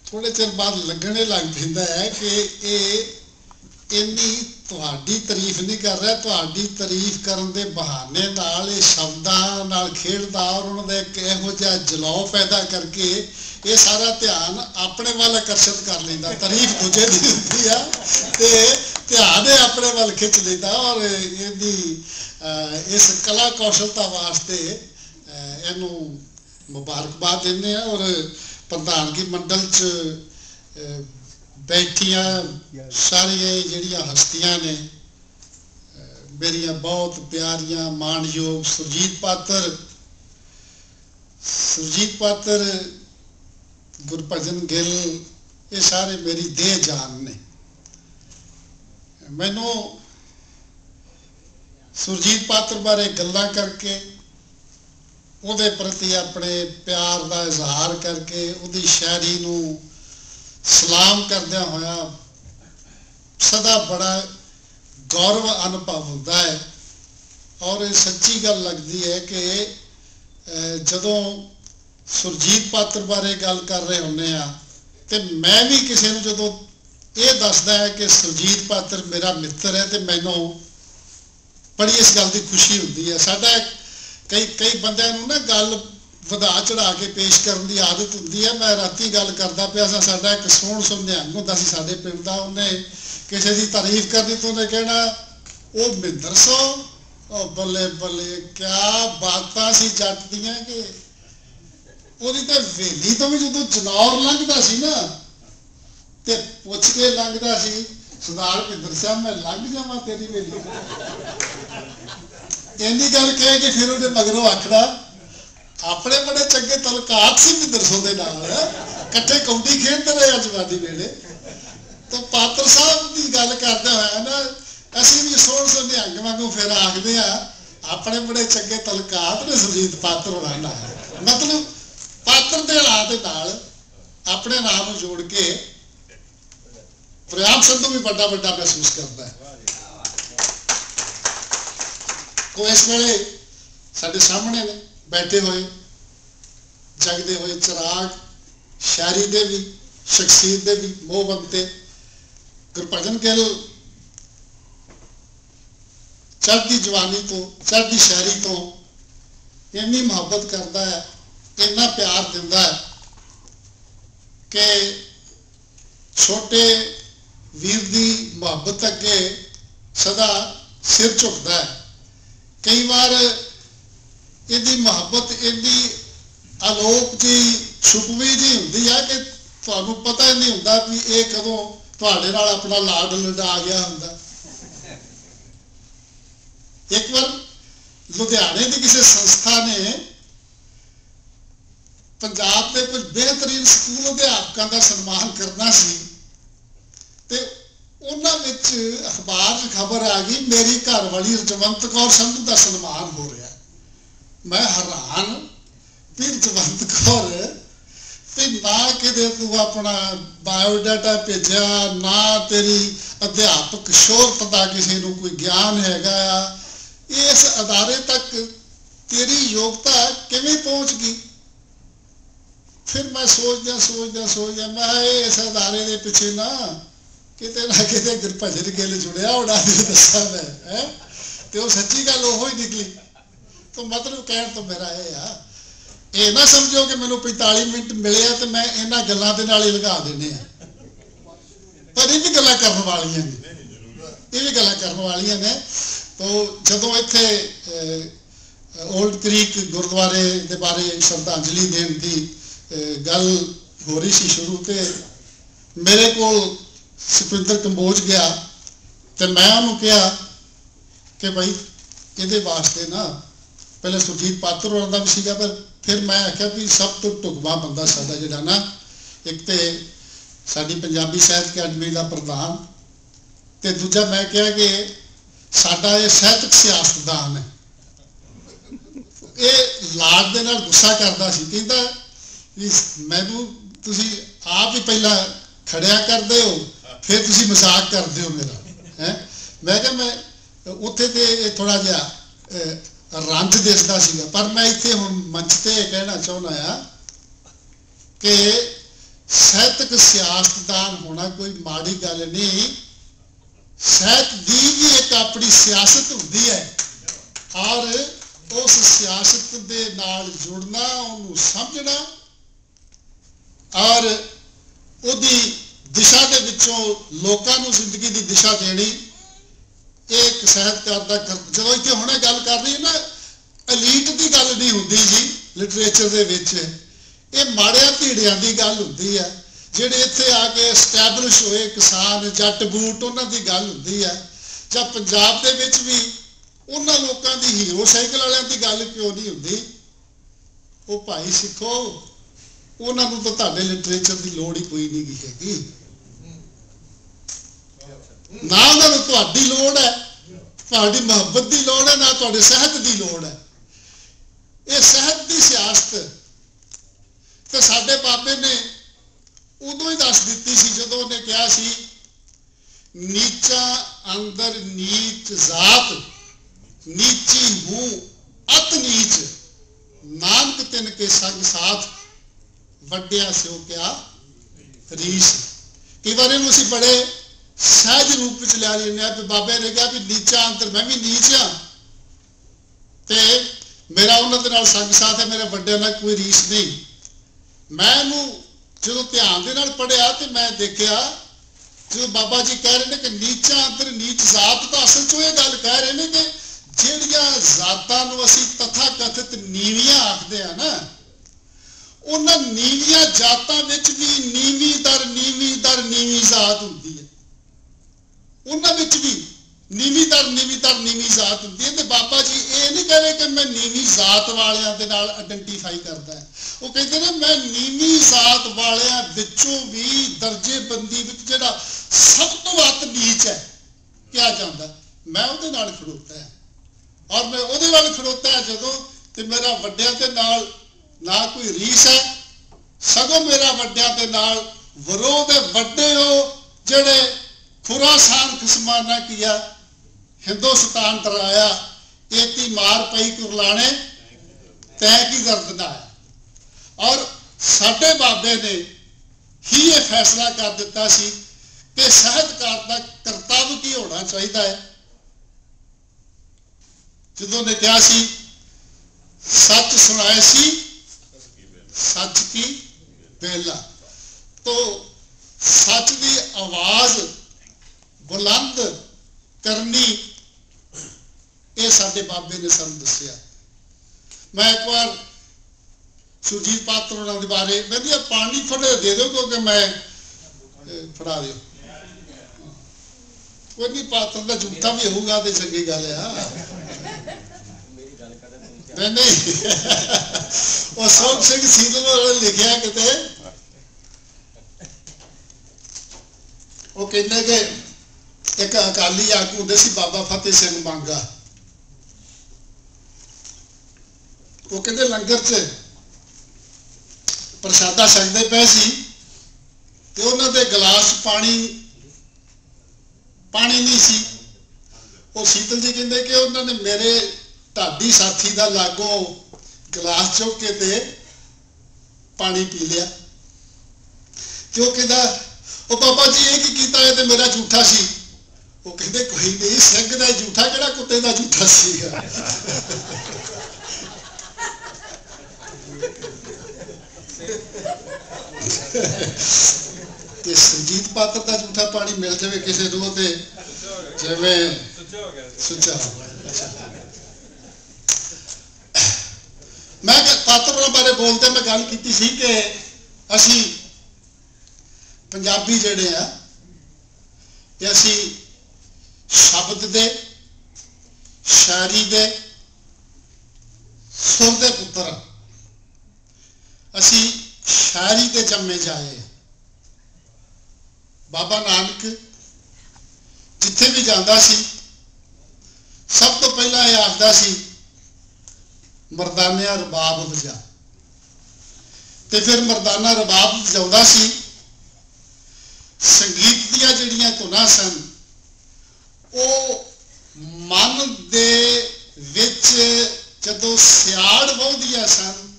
थोड़े चिर बाद लगने लग पैंदा है कि ये इन्नी तुहाडी तारीफ नहीं कर रहा, तुहाडी तारीफ करन दे बहाने नाल ये शब्दां नाल खेडदा और उन्हां दे इक इहो जिहा जलाउ पैदा करके ये सारा ध्यान अपने वाल आकर्षित कर लैंदा। तारीफ दूजे दी हुंदी आ ते ध्यान ये अपने वाल खिच लैंदा और इहदी इस कला कौशलता वास्ते इहनूं मुबारकबाद दिंदे आ। और प्रधानगी मंडल च बैठिया सारिया जिहड़ियां हस्तियां ने मेरिया बहुत प्यारियां मानयोग सुरजीत पात्र गुरभजन गिल, ये सारे मेरी देह जान ने। मैनू सुरजीत पात्र बारे गल्लां करके उहदे प्रति अपने प्यार का इजहार करके उहदी शायरी नूं सलाम करदिया होया सदा बड़ा गौरव अनुभव होता है। और ये सच्ची गल लगती है कि जदों सुरजीत पात्र बारे गल कर रहे होंने आ ते मैं भी किसी नूं जदों ये दसदा है कि सुरजीत पात्र मेरा मित्र है तो मैनूं बड़ी इस गल की खुशी होती है। साडा कई बंदियां नूं ना गल वधा चढ़ा के पेश करने की आदत होंदी है। मैं राती गल करदा पिया सा, साडा एक सोहण सुनियांग हुंदा सी साडे पिंड दा, उन्हें किसी की तारीफ करनी तो उन्हें कहना वो मिंदर सो, ओ बल्ले बल्ले क्या बातां सी जट दियां। कि ਉਹਦੀ ਤਾਂ ਵੇਲੀ ਤੋਂ ਵੀ ਜਦੋਂ ਜਨੌਰ ਲੰਘਦਾ ਸੀ ਨਾ ਤੇ ਪੁੱਛ ਕੇ ਲੰਘਦਾ ਸੀ, ਸਰਦਾਰ ਭਿੰਦਰ ਸਿੰਘ ਮੈਂ ਲੰਘ ਜਾਵਾਂ ਤੇਰੀ ਵੇਲੀ। ਇੰਨੀ ਗੱਲ ਕਹਿ ਕੇ ਫਿਰ ਉਹਦੇ ਮਗਰੋਂ ਆਖਦਾ ਆਪਣੇ ਬੜੇ ਚੰਗੇ ਤਲਕਾਤ ਸੀ ਭਿੰਦਰ ਦੇ ਨਾਲ, ਇਕੱਠੇ ਕੌਡੀ ਖੇਡਦੇ ਰਹੇ ਜਵਾਨੀ ਵੇਲੇ। ਤਾਂ ਪਾਤਰ ਸਾਹਿਬ ਦੀ ਗੱਲ ਕਰਦੇ ਹੋਇਆ ਨਾ ਅਸੀਂ ਵੀ ਸੋਹਣ ਸੁਨਿਹੰਗ ਵਾਂਗੂ ਫਿਰ ਆਖਦੇ ਆ ਆਪਣੇ ਬੜੇ ਚੰਗੇ ਤਲਕਾਤ ਨੇ ਸੁਰਜੀਤ ਪਾਤਰ ਹੋਣਾ ਨਾਲ। ਮਤਲਬ पात्र के ਨਾਂ ਦੇ ਨਾਲ अपने नाम ਨੂੰ जोड़ के प्रयाग संधू भी बड़ा बड़ा महसूस करता है। को इस वेले साडे सामने ने बैठे हुए जगदे हुए चिराग शायरी दे भी शख्सियत दे भी मोह बनते गुरभजन गिल चढ़ती जवानी तो चढ़ती शायरी तो इन्नी मुहब्बत करता है, इन्ना प्यार दिंदा है कि छोटे वीर की मुहब्बत अगे सदा सिर झुकता है। कई बार इहदी मुहब्बत इहदी आलोक जी छुपवी जी होंदी है कि तुहानूं पता ही नहीं होंदा भी ये कदों तुहाडे नाल अपना लाड लड़ा गया हुंदा। एक बार लुधियाने की किसी संस्था ने पंजाब के कुछ बेहतरीन स्कूल अध्यापकों का सन्मान करना सी ते उन्हां विच अखबार च खबर आ गई मेरी घरवाली रजवंत कौर संधू का सन्मान हो रहा। मैं हैरान भी रजवंत कौर भी ना कि तू अपना बायोडाटा भेजा ना तेरी अध्यापक शोहरत का किसी को कोई ज्ञान हैगा, इस अदारे तक तेरी योग्यता किवें पहुँच गई। फिर मैं सोचदा मैं इस अदारे के पिछे ना किते गुरभजन गिल जुड़िया होना दसा मैं तो सच्ची गल वो ही निकली। तो मतलब कहण तो मेरा ये ना समझो कि मैनू 45 मिनट मिले तो मैं इन्हां गल्लां दे नाल ही लगा देने पर ये भी गल्लां करन वालियां ने, ये भी गल्लां करन वालियां ने। तो जदों इत्थे ओल्ड क्रीक गुरुद्वारे दे बारे श्रद्धांजलि देण दी गल हो रही सी शुरू ते मेरे को सुखविंदर कंबोज गया तो मैं उन्होंने कहा कि भाई ये वास्ते ना पहले सुरजीत पात्र होना भी सीगा, पर फिर मैं आख्या भी सब तो ढुकवा बंदा साडा जिहड़ा ना एक तो साडी पंजाबी साहित्य अकादमी का प्रधान ते दूजा मैं कहा कि साडा ये साहित्यक सियासतदान है। ये लाड दे नाल गुस्सा करदा सी, कहंदा मैनू तुसी आप ही पहला खड़िया करते हो फिर तुसी मजाक करते हो मेरा है। मैं क्या मैं उत्थे ते थोड़ा जिहा रंज दिसदा सीगा, पर मैं इत्थे हुण मंच ते कहना चाहुंदा आ कि ਸਾਹਿਤਕ ਸਿਆਸਤਦਾਨ ਹੋਣਾ ਕੋਈ ਮਾੜੀ ਗੱਲ ਨਹੀਂ। ਸਾਹਿਤ ਦੀ ਵੀ ਇੱਕ ਆਪਣੀ ਸਿਆਸਤ ਹੁੰਦੀ ਹੈ ਔਰ ਉਸ ਸਿਆਸਤ ਦੇ ਨਾਲ ਜੁੜਨਾ, ਉਹਨੂੰ ਸਮਝਣਾ ਔਰ ਉਹਦੀ ਦਿਸ਼ਾ ਦੇ ਵਿੱਚੋਂ ਲੋਕਾਂ ਨੂੰ ਜ਼ਿੰਦਗੀ ਦੀ ਦਿਸ਼ਾ ਦੇਣੀ, ਇਹ ਇੱਕ ਸਾਹਿਤਕਾਰ ਦਾ ਜਦੋਂ ਇੱਥੇ ਹੁਣੇ ਗੱਲ ਕਰ ਰਹੀ ਹੈ ਨਾ, ਐਲੀਟ ਦੀ ਗੱਲ ਨਹੀਂ ਹੁੰਦੀ ਜੀ ਲਿਟਰੇਚਰ ਦੇ ਵਿੱਚ, ਇਹ ਮਾੜਿਆਂ ਧੀੜਿਆਂ ਦੀ ਗੱਲ ਹੁੰਦੀ ਹੈ। ਜਿਹੜੇ ਇੱਥੇ ਆ ਕੇ ਐਸਟੈਬਲਿਸ਼ ਹੋਏ ਕਿਸਾਨ ਜੱਟ ਬੂਟ, ਉਹਨਾਂ ਦੀ ਗੱਲ ਹੁੰਦੀ ਹੈ। ਜਾਂ ਪੰਜਾਬ ਦੇ ਵਿੱਚ ਵੀ ਉਹਨਾਂ ਲੋਕਾਂ ਦੀ ਹੀਰੋ ਸਾਈਕਲ ਵਾਲਿਆਂ ਦੀ ਗੱਲ ਕਿਉਂ ਨਹੀਂ ਹੁੰਦੀ? ਉਹ ਭਾਈ ਸਿੱਖੋ, ਉਹਨਾਂ ਨੂੰ ਤਾਂ ਤੁਹਾਡੇ ਲਿਟਰੇਚਰ ਦੀ ਲੋੜ ਹੀ ਕੋਈ ਨਹੀਂ ਹੈਗੀ, ਨਾ ਉਹਨਾਂ ਨੂੰ ਤੁਹਾਡੀ ਲੋੜ ਹੈ, ਤੁਹਾਡੀ ਮੁਹੱਬਤ ਦੀ ਲੋੜ ਹੈ, ਨਾ ਤੁਹਾਡੇ ਸਾਹਿਤ ਦੀ ਲੋੜ ਹੈ। ਇਹ ਸਾਹਿਤ ਦੀ ਸਿਆਸਤ ਤੇ ਸਾਡੇ ਬਾਬੇ ਨੇ ਉਦੋਂ ਹੀ ਦੱਸ ਦਿੱਤੀ ਸੀ ਜਦੋਂ ਉਹਨੇ ਕਿਹਾ ਸੀ, ਨੀਚਾ ਅੰਦਰ ਨੀਚ ਜ਼ਾਤ, ਨੀਚੀ ਹੂੰ ਅਤ ਨੀਚ, ਨਾਨਕ ਤਿਨ ਕੇ ਸੰਗ ਸਾਥ, ਵੱਡਿਆ ਸਿਓ ਕਿਆ ਰੀਸ। ਕਈ ਵਾਰ ਇਹਨੂੰ ਅਸੀਂ ਬੜੇ ਸਹਿਜ ਰੂਪ ਵਿੱਚ ਲਿਆ ਲੈਂਦੇ ਹਾਂ। ਬਾਬੇ ਨੇ ਕਿਹਾ ਵੀ ਨੀਚਾ ਅੰਦਰ, ਮੈਂ ਵੀ ਨੀਚ ਹਾਂ ਤੇ ਮੇਰਾ ਉਹਨਾਂ ਦੇ ਨਾਲ ਸੰਗ ਸਾਥ ਹੈ, ਮੇਰੇ ਵੱਡਿਆਂ ਨਾਲ ਕੋਈ ਰੀਸ ਨਹੀਂ। ਮੈਂ ਇਹਨੂੰ ਜਦੋਂ ਧਿਆਨ ਦੇ ਨਾਲ ਪੜ੍ਹਿਆ ਤੇ ਮੈਂ ਦੇਖਿਆ, ਜਦੋਂ ਬਾਬਾ ਜੀ ਕਹਿ ਰਹੇ ਨੇ ਕਿ ਨੀਚਾ ਅੰਦਰ ਨੀਚ ਜ਼ਾਤ, ਤਾਂ ਅਸਲ 'ਚ ਇਹ ਗੱਲ ਕਹਿ ਰਹੇ ਨੇ ਕਿ ਜਿਹੜੀਆਂ ਜ਼ਾਤਾਂ ਨੂੰ ਅਸੀਂ ਤਥਾ ਕਥਿਤ ਨੀਵੀਆਂ ਆਖਦੇ ਆ ਨਾ, ਉਹਨਾਂ ਨੀਵੀਆਂ ਜਾਤਾਂ ਵਿੱਚ ਵੀ ਨੀਵੀਂ ਦਰ ਨੀਵੀਂ ਜ਼ਾਤ ਹੁੰਦੀ ਹੈ। ਉਹਨਾਂ ਵਿੱਚ ਵੀ ਨੀਵੀਂ ਦਰ ਜ਼ਾਤ ਹੁੰਦੀ ਹੈ। ਤੇ ਬਾਬਾ ਜੀ ਇਹ ਨਹੀਂ ਕਹਿੰਦੇ ਕਿ ਮੈਂ ਨੀਵੀਂ ਜ਼ਾਤ ਵਾਲਿਆਂ ਦੇ ਨਾਲ ਆਇਡੈਂਟੀਫਾਈ ਕਰਦਾ ਹੈ। ਉਹ ਕਹਿੰਦੇ ਨੇ ਮੈਂ ਨੀਵੀਂ ਜ਼ਾਤ ਵਾਲਿਆਂ ਵਿੱਚੋਂ ਵੀ ਦਰਜੇਬੰਦੀ ਵਿੱਚ ਜਿਹੜਾ ਸਭ ਤੋਂ ਅੱਤ ਨੀਚ ਹੈ ਕਿਹਾ ਜਾਂਦਾ, ਮੈਂ ਉਹਦੇ ਨਾਲ ਖੜੋਤਾ ਹੈ। ਔਰ ਮੈਂ ਉਹਦੇ ਨਾਲ ਖੜੋਤਾ ਹੈ ਜਦੋਂ, ਤੇ ਮੇਰਾ ਵੱਡਿਆਂ ਦੇ ਨਾਲ ਨਾ ਕੋਈ ਰੀਸ ਹੈ, ਸਗੋਂ ਮੇਰਾ ਵੱਡਿਆਂ ਦੇ ਨਾਲ ਵਿਰੋਧ ਹੈ। ਵੱਡੇ ਹੋ ਜਿਹੜੇ ਖੁਰਾਸਾਨ ਖਸਮਾਨਾ ਕੀਆ, ਹਿੰਦੁਸਤਾਨ ਡਰਾਇਆ, ਏਤੀ ਮਾਰ ਪਈ ਕੁਰਲਾਣੇ ਤੈ ਕੀ ਦਰਦ ਨਾ ਹੈ। ਔਰ ਸਾਡੇ ਬਾਬੇ ਨੇ ਹੀ ਇਹ ਫੈਸਲਾ ਕਰ ਦਿੱਤਾ ਸੀ ਕਿ ਸਾਹਿਤਕਾਰ ਦਾ ਕਰਤੱਵ ਕੀ ਹੋਣਾ ਚਾਹੀਦਾ ਹੈ। ਜਦੋਂ ਨੇ ਕਿਹਾ ਸੀ, ਸੱਚ ਸੁਣਾਏ ਸੀ ਸੱਚ ਕੀ ਬੇਲਾ, तो सच की आवाज बुलंद करनी, ये साडे बाबे ने सानू दस्सिया। मैं एक बार सुरजीत पात्र होना के बारे मैं पानी फड़े दे दो क्योंकि मैं फड़ा दो कोई नहीं, पात्र का झूठा भी होगा तो चंगी गल है। नहीं वो सोम सिंह सीधल वाले लिखा किते, वो कहने के एक अकाली आगू होंदे सी बाबा फतेह सिंह मांगा, वो कहते लंगर च प्रसादा छकदे पे सी ते उन्हां दे गिलास पानी नहीं सी। वो शीतल जी कहते कि उन्होंने मेरे ढाडी साथी का लागों गिलास चुक के ते पानी पी लिया। क्यों कहता वो बाबा जी ये की कीता है ते मेरा झूठा सी। वो कहते कोई नहीं, सिंह का झूठा केड़ा कुत्ते का झूठा सीगा। ते सुरजीत पात्र का झूठा पानी मिल जाए किसी रूह ते जिवें सुचा हो गया। मैं पात्र बारे बोलते मैं गल की सी कि असी पंजाबी जिहड़े आ असी शब्द दे शायरी दे सुर दे पुत्र, असी शायरी ते जम्मे जाए। बाबा नानक जिथे भी जाता सी सब तो पहला यह आखदा सी मरदानिया रबाब वजा, ते फिर मरदाना रबाब वजाउंदा सी। संगीत दियां जिहड़ियां धुनां सन वो मन दे विच जदों सियाड़ वहुंदियां सन